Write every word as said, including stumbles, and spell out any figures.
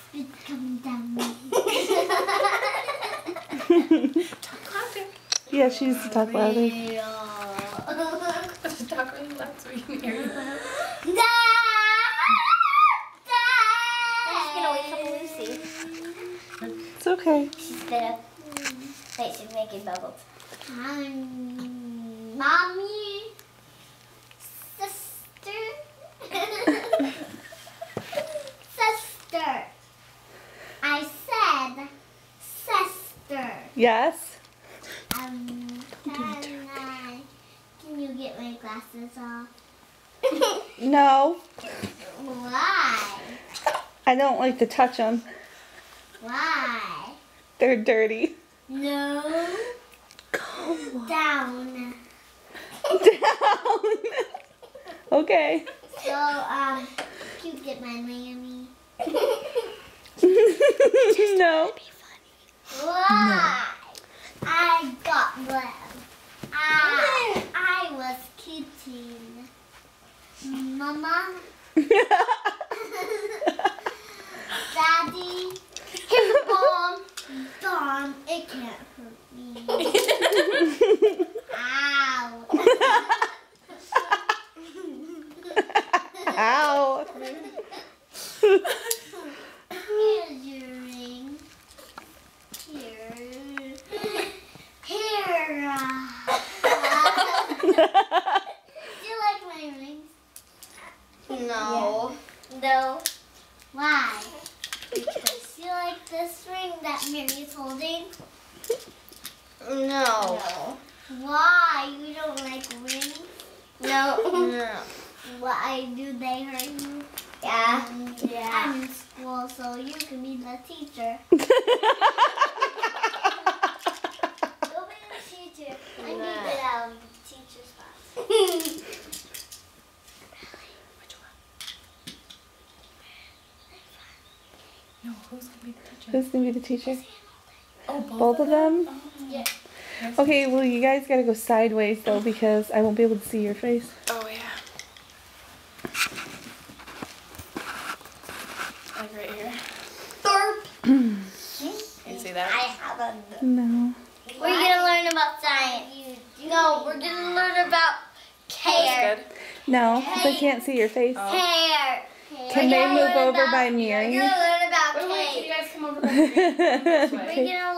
It's coming down me. Talk louder. Yeah, she needs to talk louder. Talk really loud so we can hear you. I'm just gonna wake up Lucy. It's okay. She's gonna. Wait, she's making bubbles. Um, mommy, sister, sister. I said sister. Yes. Um, can I? Can you get my glasses off? No. Why? I don't like to touch them. Why? They're dirty. No. Come on. Down. Down. Okay. So, um, can you get my Miami? No. Why? I got them. I, I was kidding. Mama? Daddy? Here's a bomb. Bomb. It can't hurt me. Ow. Ow. Here's your ring. Here. Here. Do you like my rings? No. No. Why? Because you like this ring that Mary's holding? No. No. Why? You don't like rings? No. No. Why do they hurt you? Yeah. Um, yeah. I'm in school, so you can be the teacher. Go be the teacher. I need the um, teacher spots. Which one? No, who's gonna be the teacher? Who's gonna be the teacher? Oh, both, Both of them? Oh. Yeah. Okay, well you guys gotta go sideways though because I won't be able to see your face. Oh yeah. Like right here. You see that? I have a. No. We're gonna learn about science. No, we're gonna learn about hair. That's good. No, 'cause I can't see your face. Oh. Hair. Can We're they gonna move learn over about- by We're Mary? gonna learn about Wait, wait, can you cake. guys come over by here? This way. We're gonna